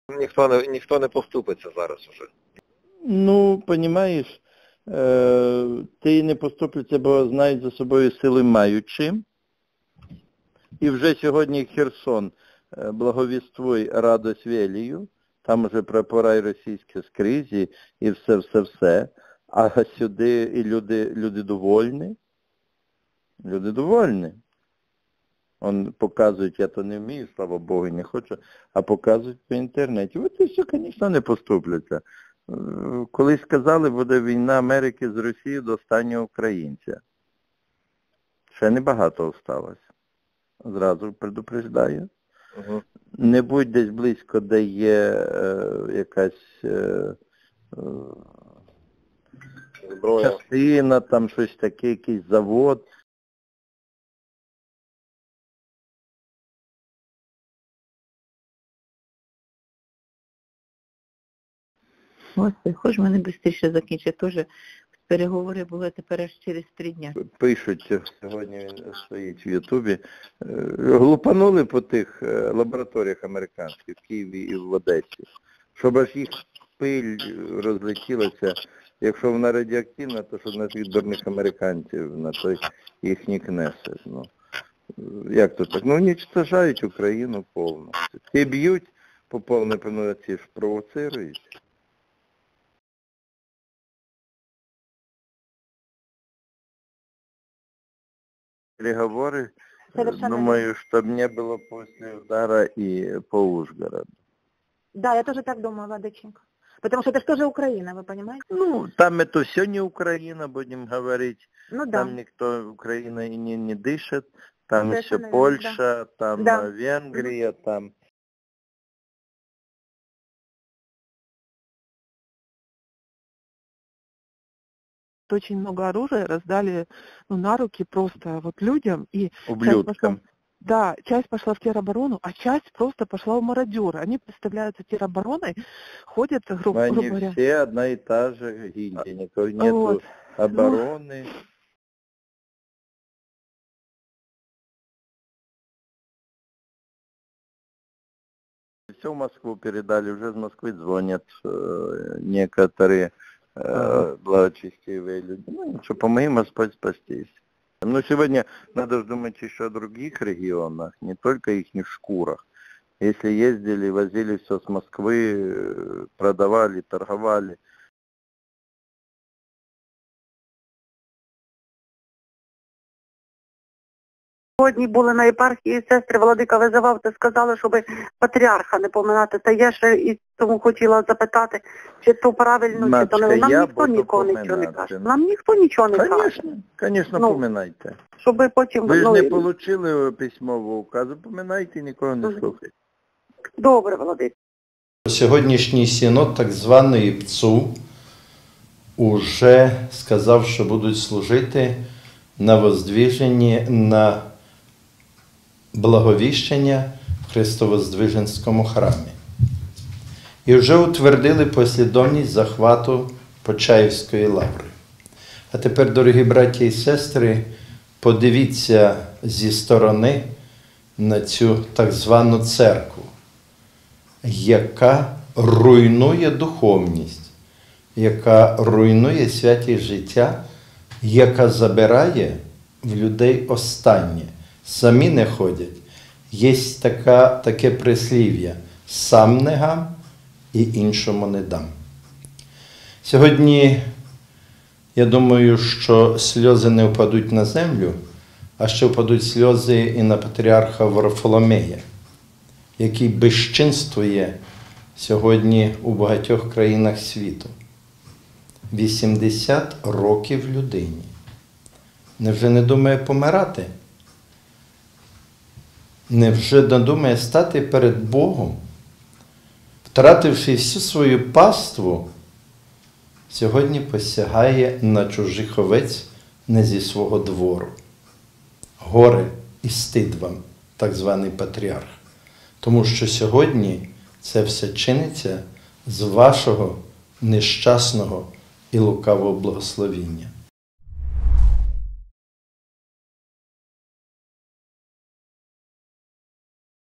Ніхто не поступиться зараз уже. Ну, розумієш, ти не поступиться, бо знають за собою сили маючи. І вже сьогодні Херсон благовіствує радость велію, там вже прапора російські скрізь і все. А сюди і люди довольні. Люди довольні. Он показують, я то не вмію, слава Богу, не хочу, а показують по інтернеті. От і все, звісно, не поступляться. Колись сказали, буде війна Америки з Росією до останнього українця. Ще небагато осталось. Зразу предупреждаю. Угу. Не будь десь близько, де є якась зброя, частина, там щось таке, якийсь завод. Господи, хоч мене швидше закінчить. Теж переговори були тепер аж через 3 дні. Пишуть, сьогодні він стоїть в Ютубі, глупанули по тих лабораторіях американських в Києві і в Одесі, щоб аж їх пиль розлетілася. Якщо вона радіоактивна, то що на тих дурних американців, на той їхній Кнесет. Ну, як то так? Ну, уничтожають Україну повністю. Ті б'ють по повній певноті, ж провоцирують. Переговоры, думаю, чтобы не было после удара и по Ужгороду. Да, я тоже так думаю, Владыченко. Потому что это же тоже Украина, вы понимаете? Ну, там это все не Украина, будем говорить. Ну да. Там никто, Украина и не дышит. Там Это еще наверное, Польша, да. там Да. Венгрия, там... Очень много оружия раздали на руки просто вот людям. И Ублюдкам. часть пошла в тероборону, а часть просто пошла в мародеры. Они представляются теробороной, ходят, грубо Они говоря. все одна и та же гильдия, никакой нету Вот. обороны. Все в Москву передали, уже из Москвы звонят некоторые благочестивые люди. Ну, ничего, помоги Господь спастись. Но сегодня надо думать еще о других регионах, не только их шкурах. Если ездили, возили все с Москвы, продавали, торговали. Сьогодні були на єпархії, сестри Владика визивав, то сказали, щоб патріарха не поминати. Та я ще і тому хотіла запитати, чи то правильно, чи то не. Нам ніхто нікого нічого не каже. Нам ніхто нічого не каже. Звісно, поминайте. Щоб потім... Ви ж не отримали письмового указу, поминайте, нікого не слухайте. Добре, Владик. Сьогоднішній синод так званої ПЦУ уже сказав, що будуть служити на воздвиженні, на благовіщення в Христовоздвиженському храмі. І вже утвердили послідовність захвату Почаївської лаври. А тепер, дорогі браті і сестри, подивіться зі сторони на цю так звану церкву, яка руйнує духовність, яка руйнує святість життя, яка забирає в людей останнє. Самі не ходять. Є таке прислів'я «сам не гам і іншому не дам». Сьогодні, я думаю, що сльози не впадуть на землю, а що впадуть сльози і на патріарха Варфоломея, який безчинствує сьогодні у багатьох країнах світу. 80 років людині. Невже не думає помирати? Невже не думає стати перед Богом? Втративши всю свою паству, сьогодні посягає на чужих овець не зі свого двору. Горе і стид вам, так званий патріарх. Тому що сьогодні це все чиниться з вашого нещасного і лукавого благословіння.